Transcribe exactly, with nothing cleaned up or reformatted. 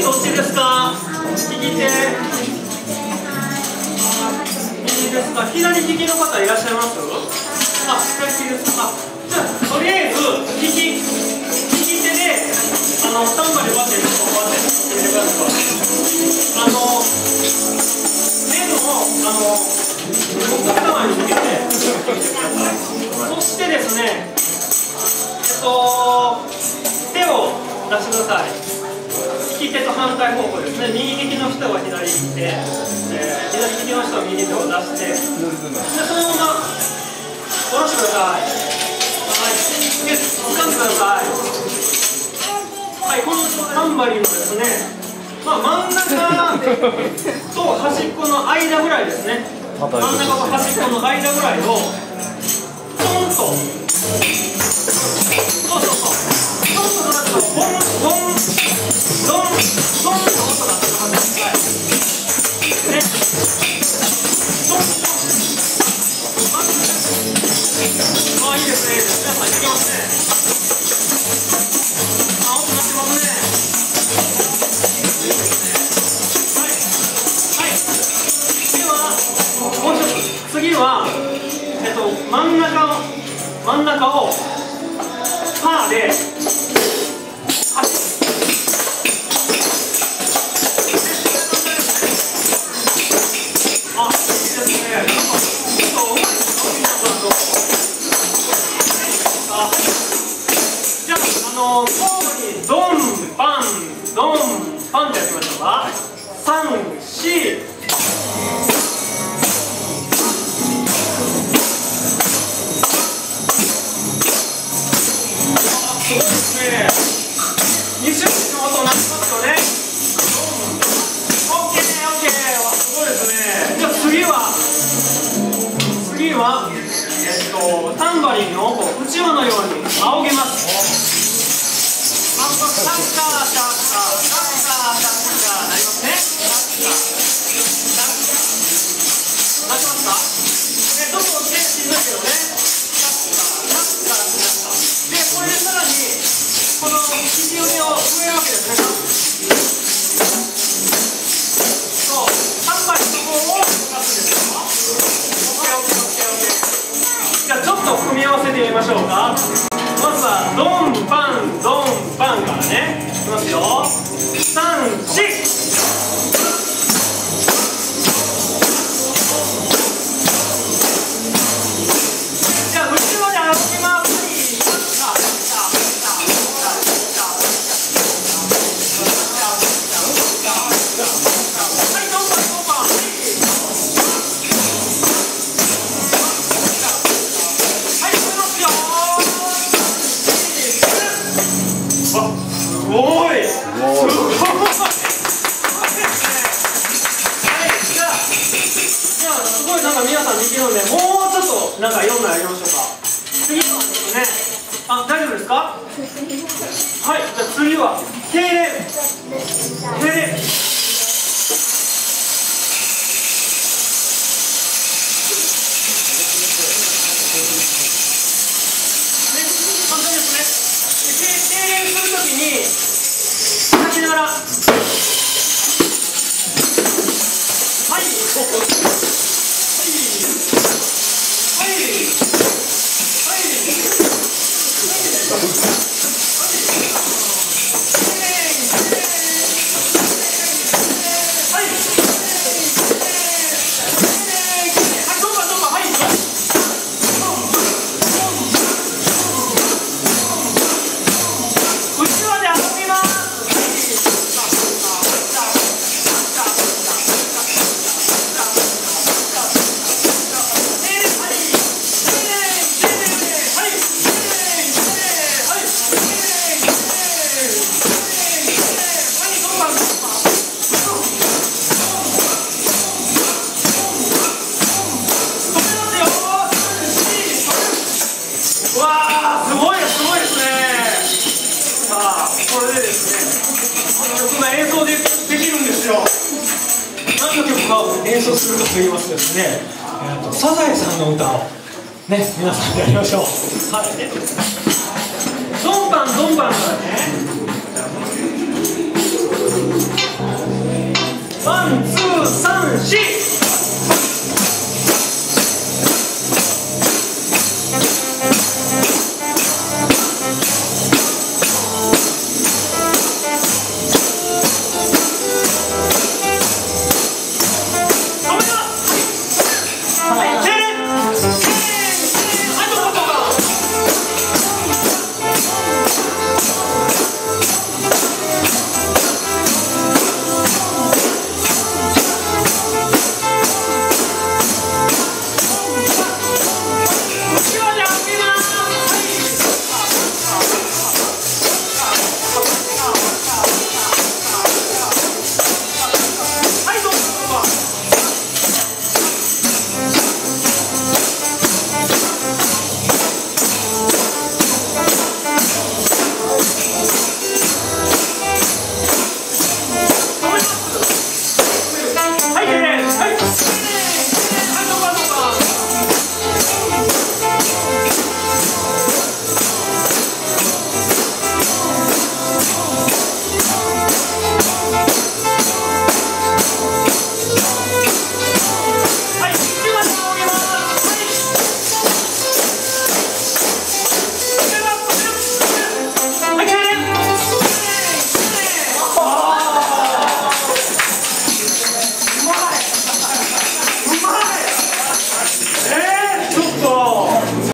どっちですか？右手。右ですか？左利きの方いらっしゃいます？あ、左利きですか？じゃあ、とりあえず、利き、利き手で、あの、タンバリン割って、ちょっと割ってみてください。あの、目の、あの、奥側に向けて、そしてですね、えっと、手を出してください。利き手と反対方向ですね。右利きの人は左利き手、えー、左利きの人は右手を出して、でそのまま下ろしてください。はい。で、掴んでください。はい、このタンバリンのですね、まあ、真ん中と端っこの間ぐらいですね。真ん中と端っこの間ぐらいを、トンと、そうそうそう、トンと叩くと、ボン、ボン、ドン、ドンと音がするはずです。はい。ね。ドン、ドン。ああ、いいですね、いいです。皆さん、いけますね。あ、音鳴ってますね。いいですね。はい。はい。では、もう一つ。次は、えっと、真ん中を、真ん中を、パーで、ドンパンドンパンってやってみましょうか。さん、よん。すごいですね。に種類の音鳴ってますよね。オッケーオッケー。すごいですね。じゃあ次は次はえっとタンバリンの音をうちわのように仰げます。シャッカーシャッカーシャッカーシャッカーシャッカーなりますね。シャッカーシャッカーなりますか？ね、どこもねしんどいけどね。シャッカーシャッカーシャッカーで、これでさらにこの肘折を上るわけですね。そうタンバリンの方を動かすんですよ。オッケーオッケーオッケーオッケー。じゃあちょっと組み合わせてみましょうか。まずはドンパンドンパンからね、いきますよ。さん、よん。じゃあ後ろで歩きます。はいドンパンドンパン。はい、止めますよ。すごい。すごい。じゃあ、じゃあ、すごいなんか皆さんできるので、もうちょっとなんかいろんなやりましょうか。次はですね、あ、大丈夫ですか？はい、じゃあ次は敬礼。敬礼。演奏するかと言いますとですね、えー、とサザエさんの歌をね皆さんでやりましょう。はい、ドンパンドンパンから